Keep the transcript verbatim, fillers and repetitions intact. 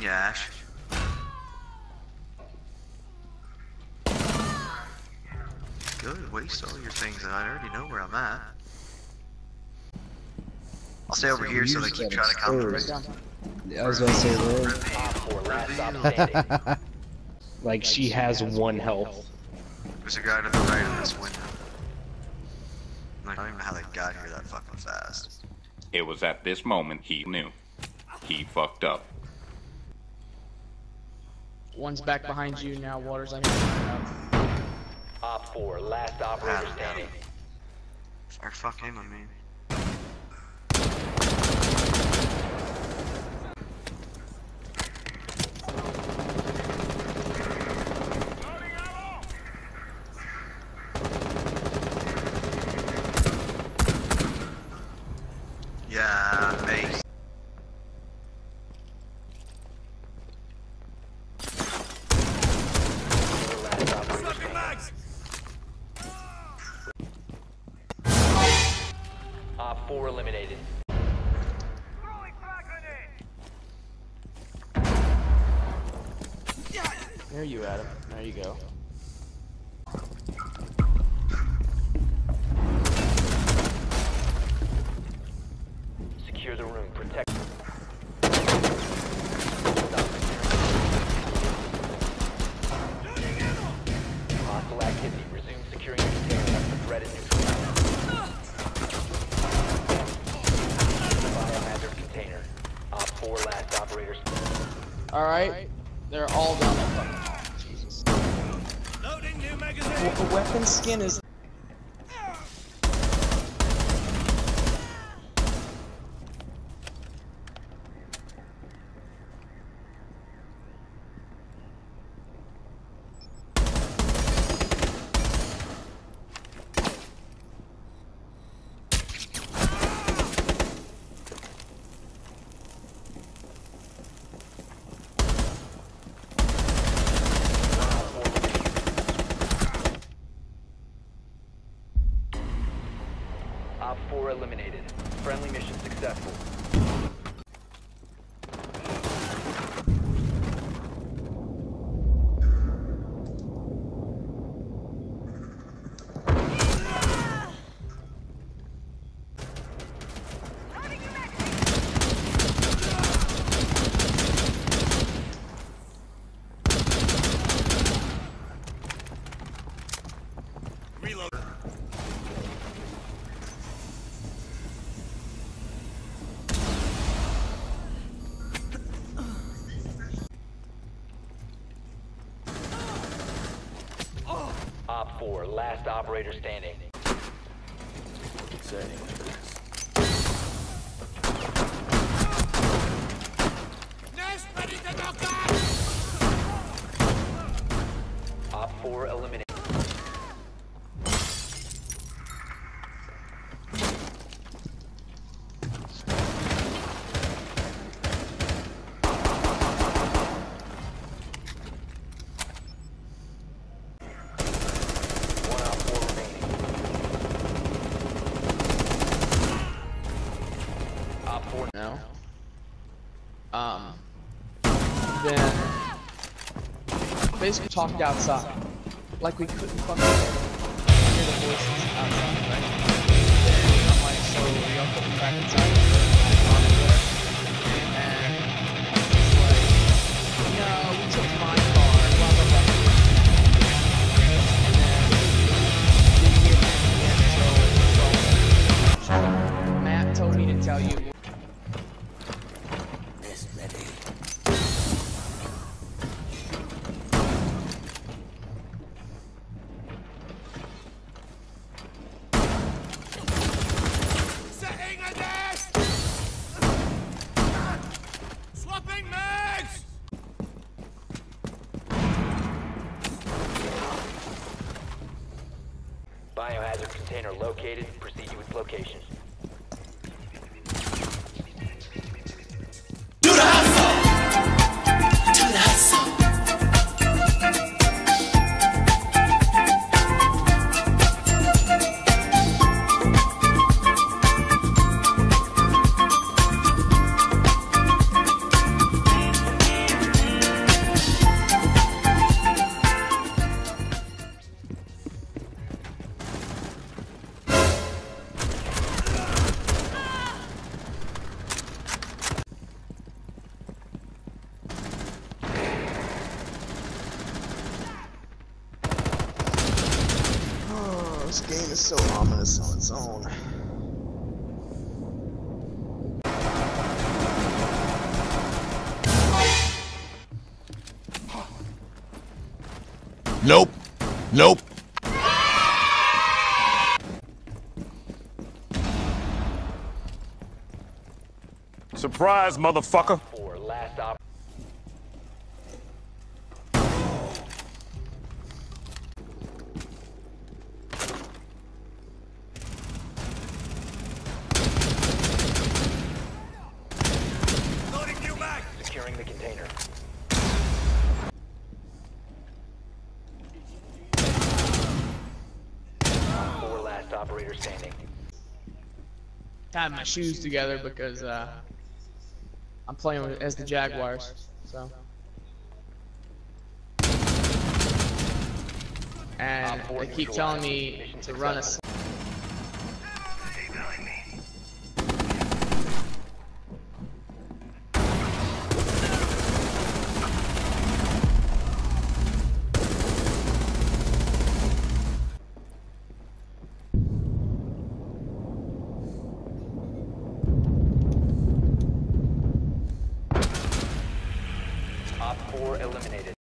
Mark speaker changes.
Speaker 1: Yeah, Ash. Good, waste all your things. I already know where I'm at. I'll stay over here so they keep trying to come to me.
Speaker 2: I was gonna say
Speaker 3: that. Like she has one health.
Speaker 1: There's a guy to the right of this window. I don't even know how they got here that fucking fast.
Speaker 4: It was at this moment he knew. He fucked up.
Speaker 2: One's back behind you now, Waters. I know.
Speaker 5: Op four, last operator standing.
Speaker 1: Or fuck him, I mean. Yeah, base.
Speaker 5: Op four eliminated.
Speaker 2: There you, Adam. There you go.
Speaker 5: Secure the room. Protect. Hostile activity. Resume securing the container. That's the threat is neutralized. Biohazard container. Op four, last operators.
Speaker 2: Alright. They're all down that fucking. Oh, Jesus.
Speaker 6: Loading new magazine.
Speaker 2: Well, the weapon skin is.
Speaker 5: Op four eliminated. Friendly mission successful.
Speaker 6: Reload.
Speaker 5: Op four, last operator standing.
Speaker 6: Nest ready to knock out.
Speaker 5: Op four eliminated. One op four remaining. Op four
Speaker 2: No. Um. Then. Basically talked outside. Like we couldn't fucking hear the voices outside, right? Then I'm like, so we all put them back inside. On it, and it's like, no, we took my car, blah blah blah. And then we didn't hear anything, so Matt told me to tell you.
Speaker 6: Setting a nest. Swapping mags.
Speaker 5: biohazard container located. Proceed to its location.
Speaker 7: This game is so ominous on its own.
Speaker 6: Nope. Nope. Surprise, motherfucker.
Speaker 5: Four, last op.
Speaker 6: Loading you back.
Speaker 5: Securing the container. Four last operator standing.
Speaker 2: Had my shoes together because uh, I'm playing with, as the Jaguars, so. And they keep telling me to run a